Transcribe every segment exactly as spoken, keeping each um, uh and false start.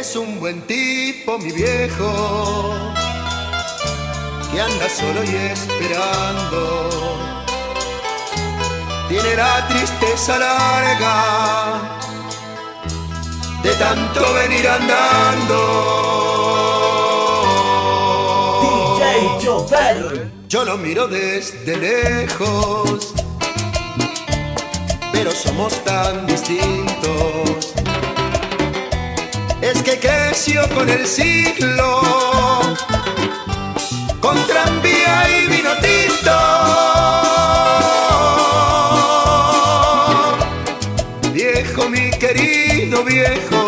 Es un buen tipo, mi viejo, que anda solo y esperando. Tiene la tristeza larga de tanto venir andando. D J Chofer. Yo lo miro desde lejos, pero somos tan distintos. Es que creció con el siglo, con tranvía y vino tinto. Viejo, mi querido viejo,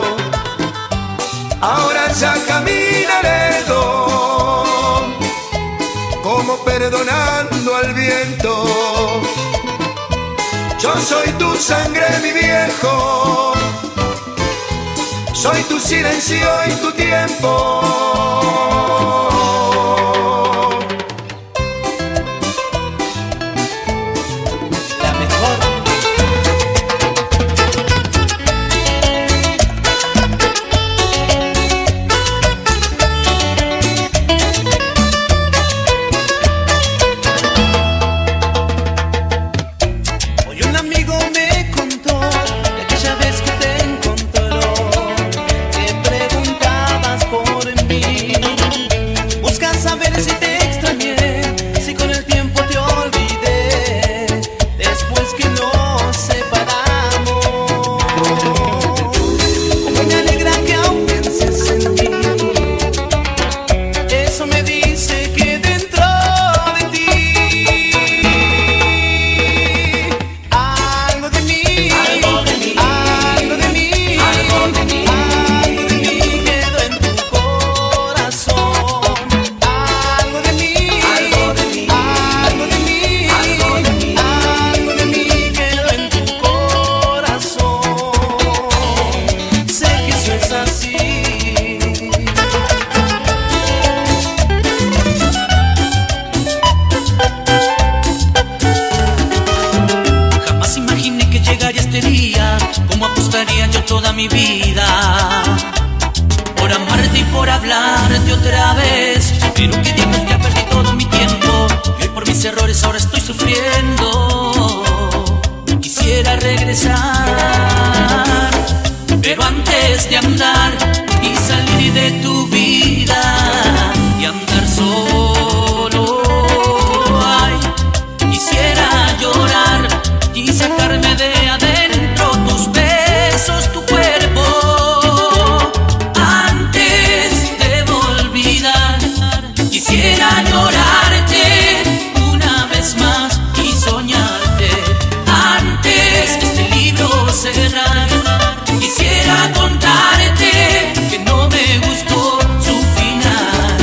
ahora ya camina ledo, como perdonando al viento. Yo soy tu sangre, mi viejo, soy tu silencio y tu tiempo. La mejor. Hoy un amigo me contó de aquella vez que te encontró, que preguntabas por mí. Buscas saber si te extrañé, si con el tiempo te olvidé, después que nos separamos. Como me alegra que aún pienses en mí, eso me dice que dentro de ti algo de mí, algo de mí, algo de mí, algo de mí, algo de mí quedó en tu corazón. Algo de mí, algo de mí, algo de mí, algo de mí, algo de mí quedó en tu corazón. Sé que eso es así. Jamás imaginé que llegaría este día, como apostaría yo toda mi vida por amarte y por hablarte otra vez. Pero que diablos, ya perdí todo mi tiempo y hoy por mis errores ahora estoy sufriendo. Quisiera regresar, pero antes de andar y salir de tu vida y andar solo, ay, quisiera llorar y sacarme de adentro tus besos, tu cuerpo. Antes de olvidar, quisiera llorarte una vez más y soñarte. Antes que este libro cerrar, quisiera contarte que no me gustó su final.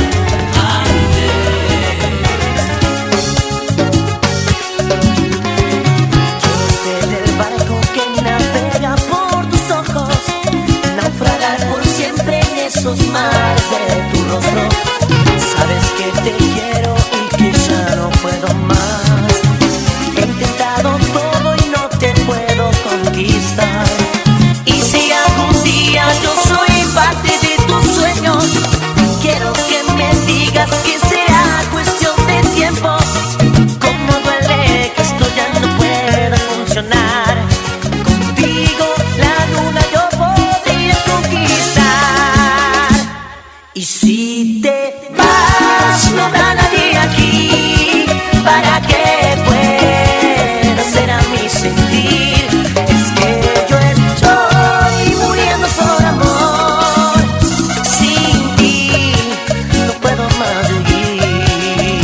Sé del barco que navega por tus ojos, naufragar por siempre en esos mares de tu rostro. Sabes que te quiero y que ya no puedo más. He intentado todo y no te puedo conquistar. Y si algún día yo soy parte de tus sueños, quiero que me digas que será cuestión de tiempo. Como duele que esto ya no pueda funcionar. Contigo la luna yo podría conquistar. Y si te vas, no habrá nadie aquí para que pueda ser a mi sentir. Es que yo estoy muriendo por amor. Sin ti no puedo más vivir.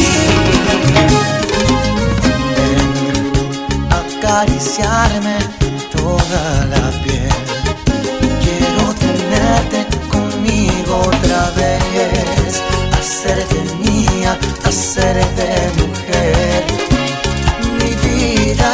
Acariciarme toda la piel, quiero tenerte conmigo otra vez, hacerte mía, hacerte mujer, mi vida.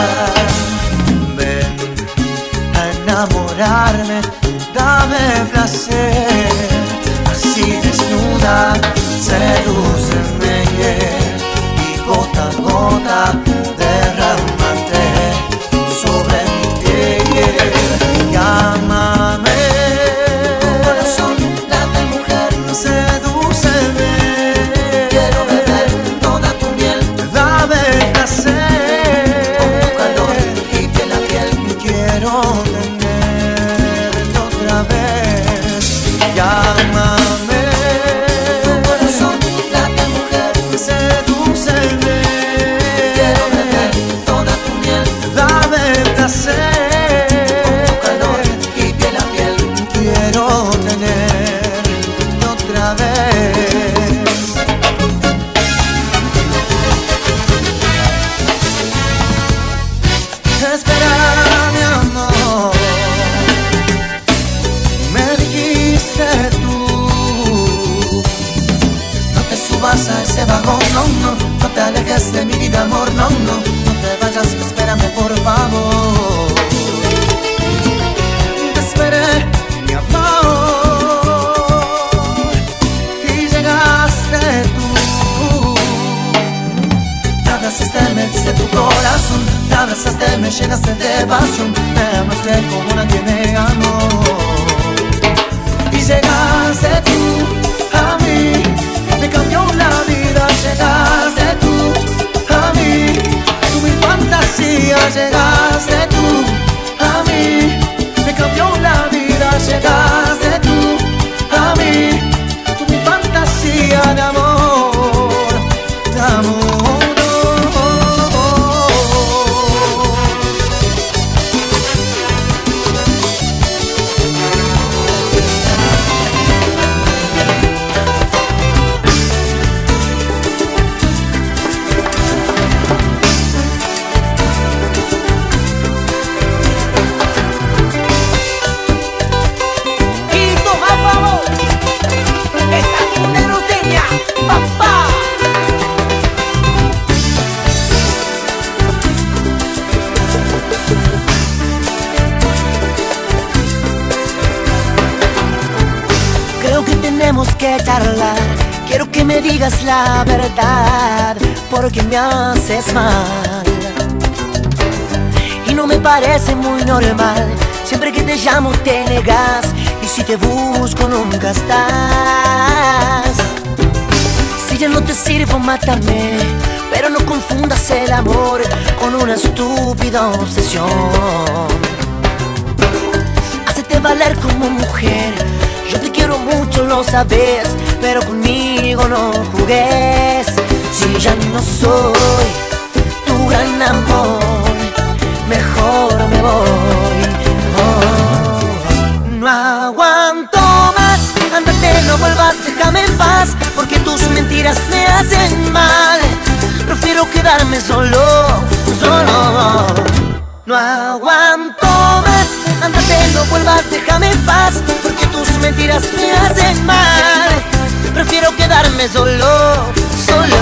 Ven a enamorarme, dame placer, así desnuda, sedúceme y gota a gota derrámate sobre mi piel. Llámame no, no, no te alejes de mi vida, amor, no, no, no te vayas, espérame por favor. Te esperé, mi amor, y llegaste tú. Te abrazaste, me diste tu corazón, te abrazaste, me llenaste de pasión, me amaste como nadie me amó. Y llegaste tú a mí, me cambió la vida, llegaste tú a mí, tú mi fantasía, llegaste tú a mí, me cambió la vida, llegaste tú a mí, tú mi fantasía de amor, de amor. Que charlar, quiero que me digas la verdad, porque me haces mal y no me parece muy normal. Siempre que te llamo te negas, y si te busco nunca estás. Si ya no te sirvo, mátame, pero no confundas el amor con una estúpida obsesión. Hácete valer como mujer, yo te quiero mucho, lo sabes, pero conmigo no jugues. Si ya no soy tu gran amor, mejor me voy. Oh, no aguanto más, ándate, no vuelvas, déjame en paz, porque tus mentiras me hacen mal. Prefiero quedarme solo, solo. No aguanto más, ándate, no vuelvas, déjame en paz, porque tus mentiras me hacen mal. Prefiero quedarme solo, solo.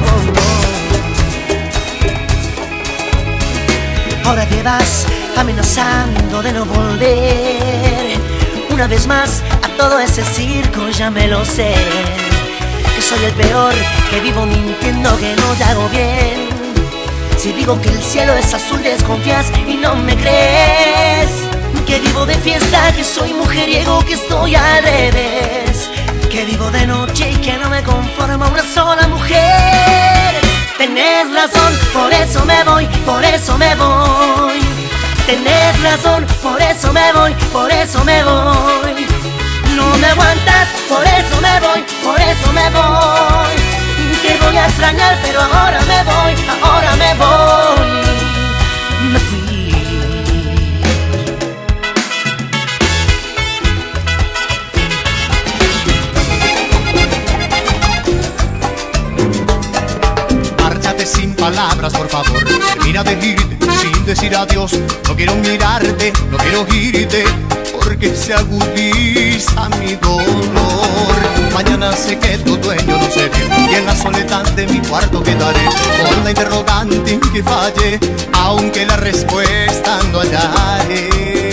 Ahora te vas amenazando de no volver. Una vez más a todo ese circo, ya me lo sé, que soy el peor, que vivo mintiendo, que no te hago bien. Si digo que el cielo es azul, desconfías y no me crees. Que vivo de fiesta, que soy mujeriego, que estoy al revés. Que vivo de noche y que no me conformo a una sola mujer. Tenés razón, por eso me voy, por eso me voy. Tenés razón, por eso me voy, por eso me voy. No me aguantas, por eso me voy, por eso me voy. Te voy a extrañar, pero ahora me voy, ahora me voy. Me fui. Márchate sin palabras, por favor. Termina de irte sin decir adiós. No quiero mirarte, no quiero oírte, porque se agudiza mi dolor. Mañana sé que tu dueño no seré, y en la soledad de mi cuarto quedaré con la interrogante que falle, aunque la respuesta no hallaré.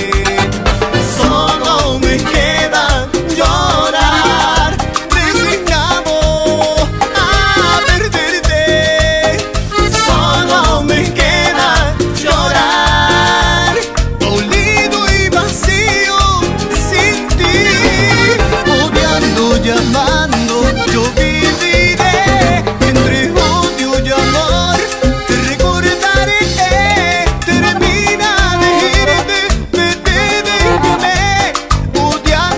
Solo me queda llorar, resignado a perderte. Solo me queda llorar, dolido y vacío sin ti. Odiando, llamando, yo viviré entre odio y amor. Te recordaré, termina de irte, vete, déjame. Odiando,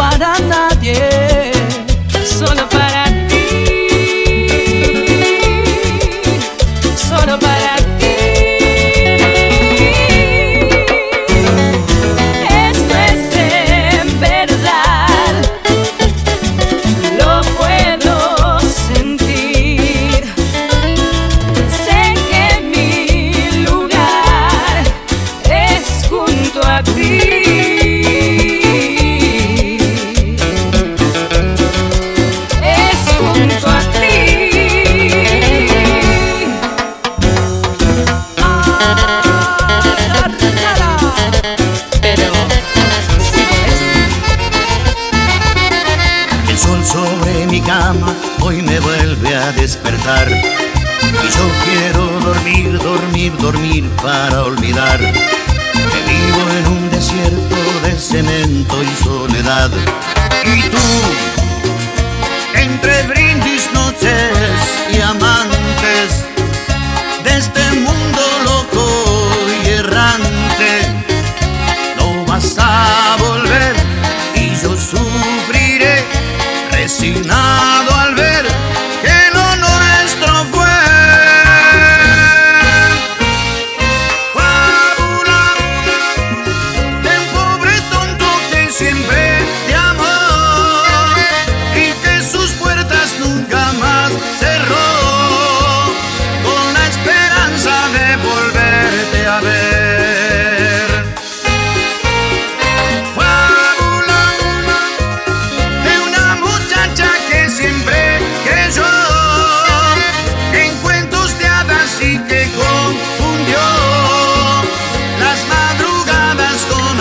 para nadie, solo para ti, solo para ti. Esto es en verdad, lo puedo sentir. Sé que mi lugar es junto a ti. Sobre mi cama hoy me vuelve a despertar y yo quiero dormir, dormir, dormir para olvidar que vivo en un desierto de cemento y soledad. Y tú, entre brindis, noches y amantes de este mundo loco y errante, no vas a volver y yo sufriré resignado al ver que lo nuestro fue fábula de un pobre tonto que siempre te amó y que sus puertas nunca más cerró con la esperanza de volverte a ver. Fábula de una muchacha que siempre creyó en cuentos de hadas y que confundió las madrugadas con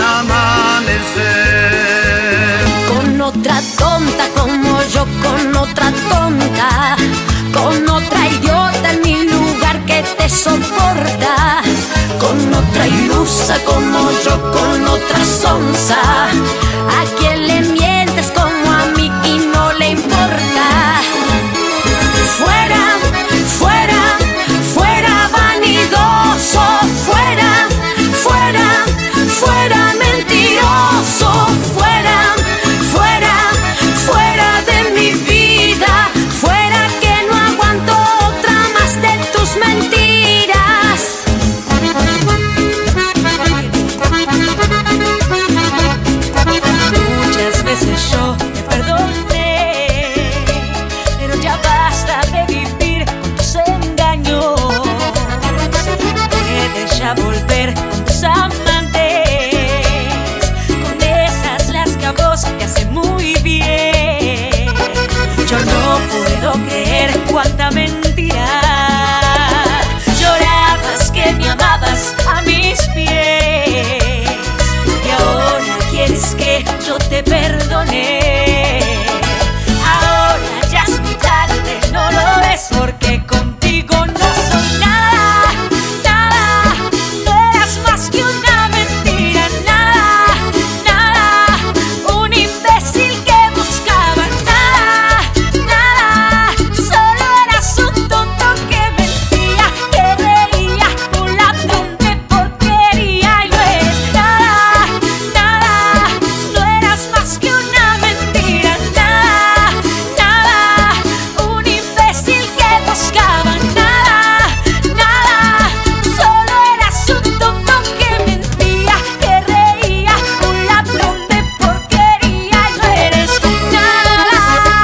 amanecer. Con otra tonta como yo, con otra tonta, con otra idiota en mi lugar que te soporta, con otra ilusa como yo, con otra sonsa, a quien le mientes como a mí y no le importa. Fuera, fuera, fuera vanidoso, fuera, fuera, fuera mentiroso, fuera, fuera, fuera de mi vida, fuera que no aguanto otra más de tus mentiras. Muchas veces yo te perdoné, pero ya basta de vivir con tus engaños. Puedes ya volver con tus amantes, con esas las que a vos te hacen muy bien. Yo no puedo creer cuánta mentira. Llorabas que me amabas a mis pies y ahora quieres que yo te perdone. Ahora ya es muy tarde, no lo ves porque contigo no soy nada, nada. No eras más que una mentira, nada, nada. Un imbécil que buscaba nada, nada. Solo eras un tonto que mentía, que reía, un ladrón de porquería y no eres nada, nada. No eras más que una mentira, nada, nada. Un imbécil que buscaba nada, nada. Solo eras un tonto que mentía, que reía, un ladrón de porquería y no eres nada.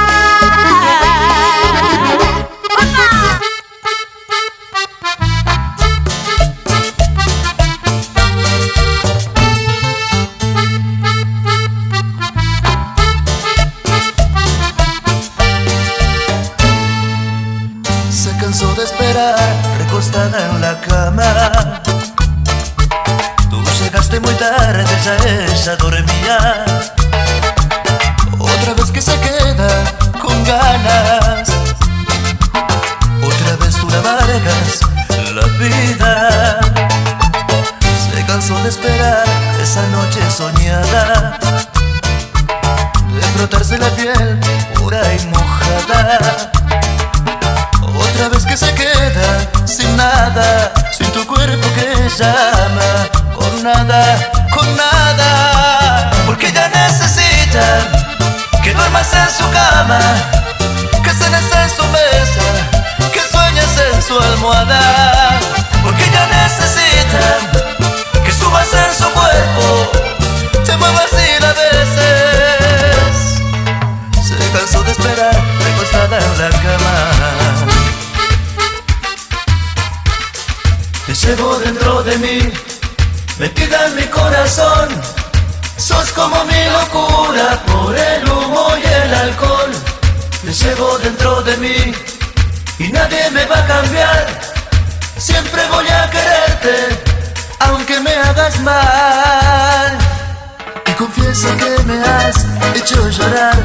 ¡Mamá! Se cansó de esperar, recostada en la cama. Tú llegaste muy tarde, ya ella dormía. Otra vez que se queda con ganas, otra vez tú la amargas la vida. Se cansó de esperar esa noche soñada, de frotarse la piel pura y mojada. Otra vez que se queda sin nada, sin tu cuerpo que llama, con nada, con nada, porque ya necesita necesita que duermas en su cama, que cenes en su mesa, que sueñes en su almohada, porque ella necesita que subas en su cuerpo, te muevas y la beses. Se cansó de esperar recostada en la cama. Te llevo dentro de mí, metida en mi corazón. Sos como mi locura por el humo y el alcohol. Te llevo dentro de mí y nadie me va a cambiar. Siempre voy a quererte, aunque me hagas mal. Y confieso que me has hecho llorar,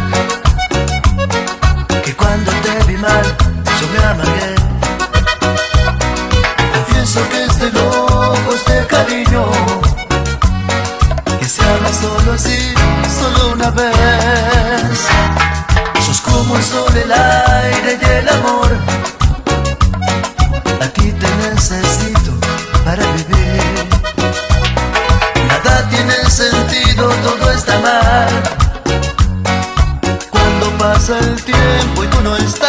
que cuando te vi mal yo me amargué. Confieso que estoy loco, este cariño que se habla solo así, solo una vez. Sos como el sol, el aire y el amor. A ti te necesito para vivir. Nada tiene sentido, todo está mal. Cuando pasa el tiempo y tú no estás,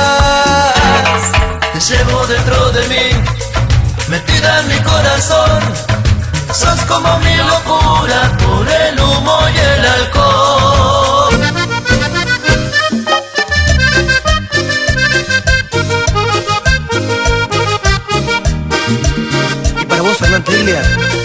te llevo dentro de mí, metida en mi corazón. Sos como mi locura por el humo y el alcohol. Y para vos, Fernán Triglia.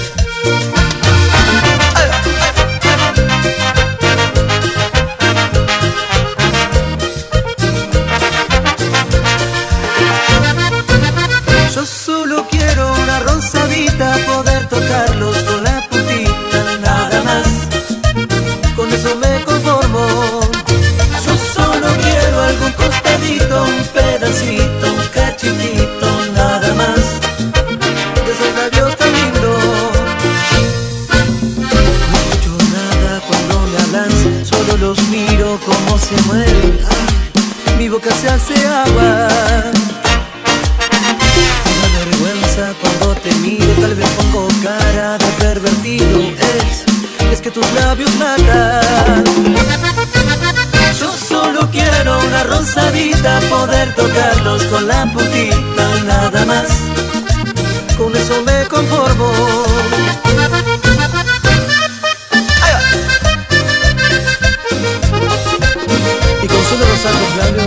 Yo solo quiero una rosadita, poder tocarlos con la puntita, nada más. Con eso me conformo. Yo solo quiero algún costadito, un pedacito, un cachitito, nada más. De esos labios tan lindos. No escucho nada cuando me hablan, solo los miro como se mueven. Ay, mi boca se hace agua. Cuando te miro tal vez pongo cara de pervertido. Es, es que tus labios matan. Yo solo quiero una rosadita, poder tocarlos con la puntita, nada más. Con eso me conformo. Y con solo rozar los labios.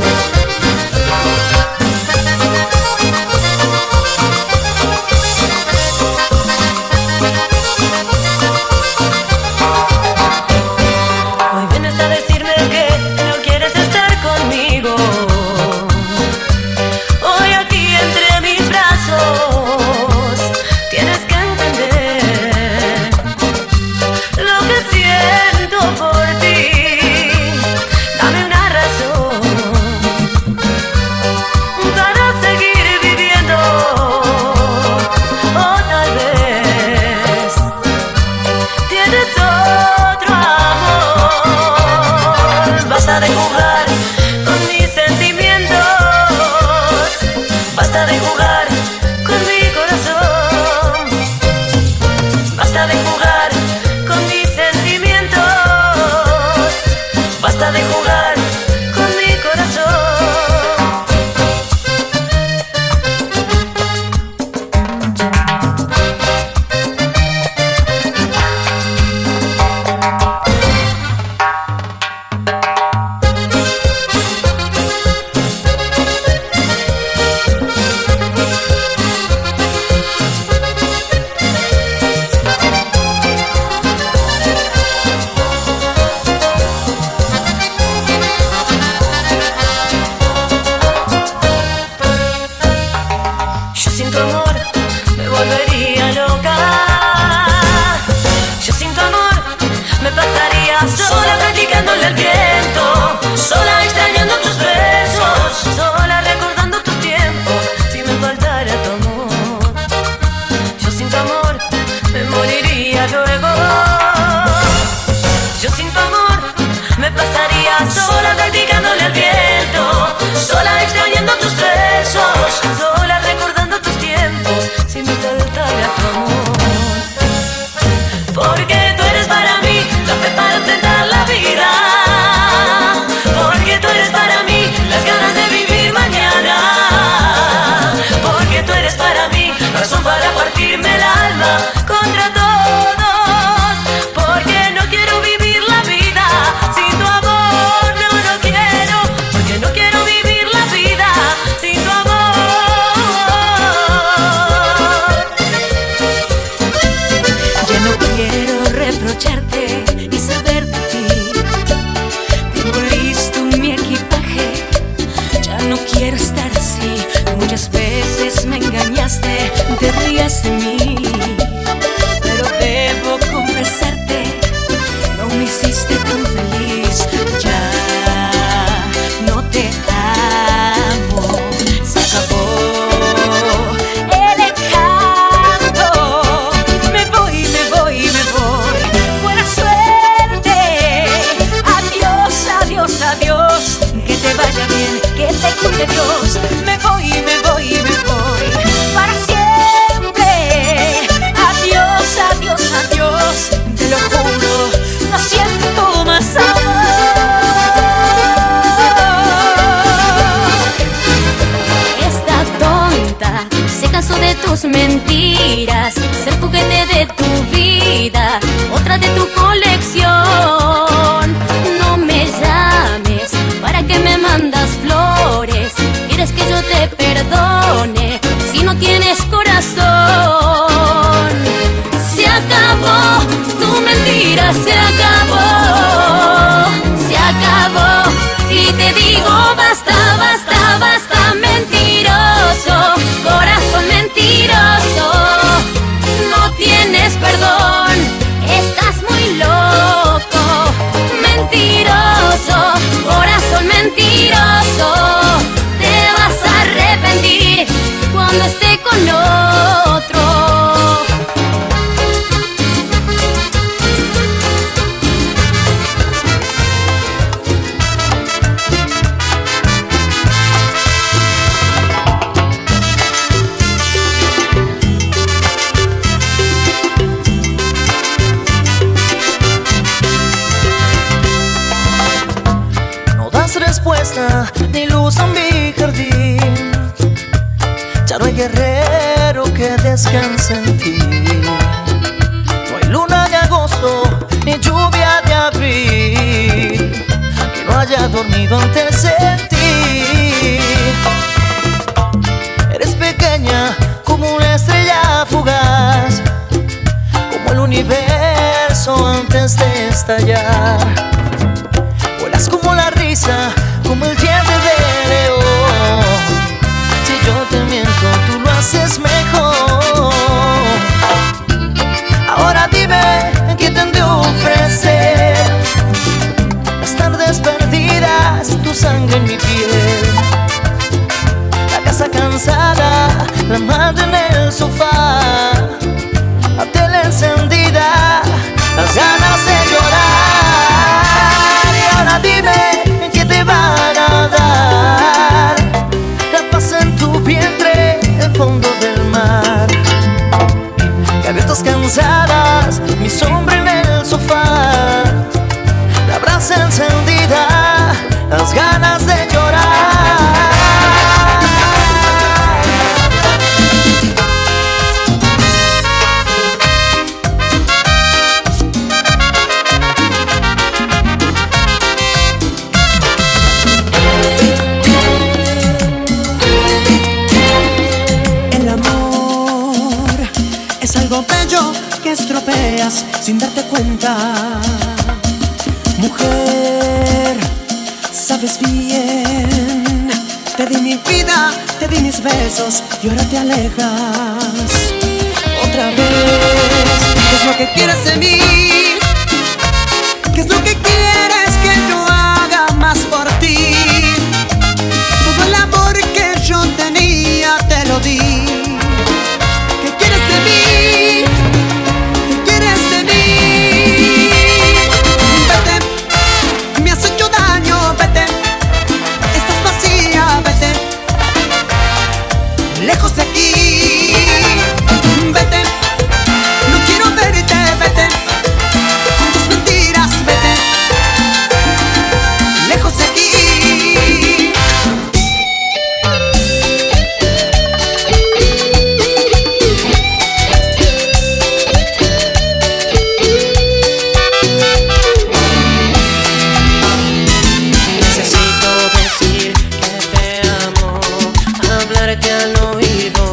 Hoy aquí entre mis brazos tienes que entender tus mentiras, ser juguete de tu vida, otra de tu colección. No me llames, ¿para qué me mandas flores? ¿Quieres que yo te perdone si no tienes corazón? Se acabó, tu mentira se acabó, se acabó. Y te digo basta, basta, basta, mentiroso, corazón mentiroso. No tienes perdón, estás muy loco, mentiroso, corazón mentiroso. Te vas a arrepentir cuando esté con otro. Respuesta ni luz a mi jardín, ya no hay guerrero que descanse en ti. No hay luna de agosto ni lluvia de abril que no haya dormido antes de ti. Eres pequeña como una estrella fugaz, como el universo antes de estallar. Vuelas como la risa, como el diente de león. Si yo te miento, tú lo haces mejor. Ahora dime, ¿qué te han de ofrecer? Las tardes perdidas, tu sangre en mi piel. La casa cansada, la madre en el sofá, la tele encendida, las ganas de llorar. Ahora dime, ¿qué te van a dar? La paz en tu vientre, el fondo del mar. Gaviotas cansadas, mi sombra en el sofá, la brasa encendida, las ganas de llorar. Algo bello que estropeas sin darte cuenta. Mujer, sabes bien, te di mi vida, te di mis besos y ahora te alejas. Otra vez, ¿qué es lo que quieres de mí? ¿Qué es lo que quieres que yo haga más por ti? Todo el amor que yo tenía te lo di. ¿Qué quieres de mí? Lejos de aquí, vete, no quiero verte, vete, con tus mentiras, vete, lejos de aquí. Necesito decir que te amo, hablarte al oído,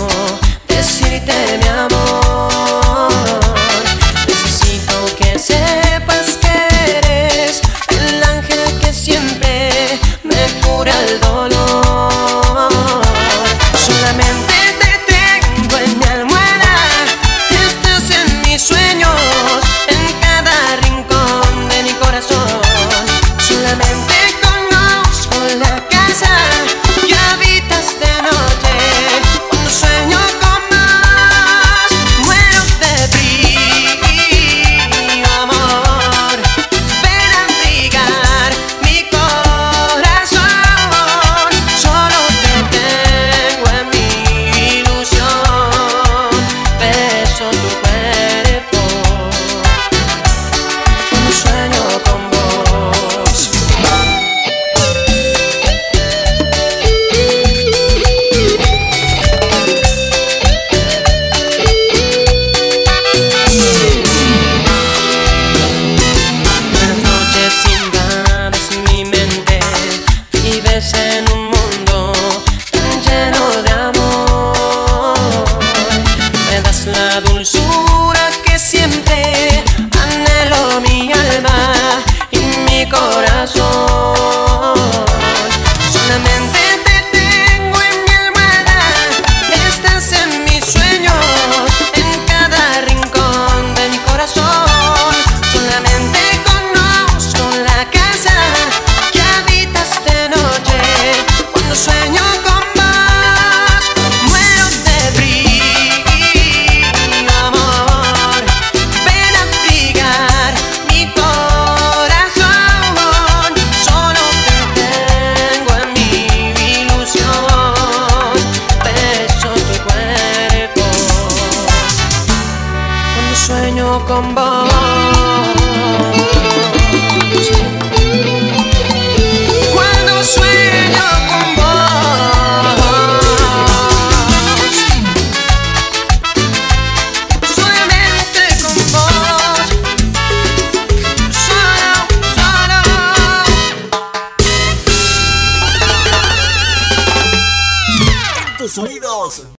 cosa.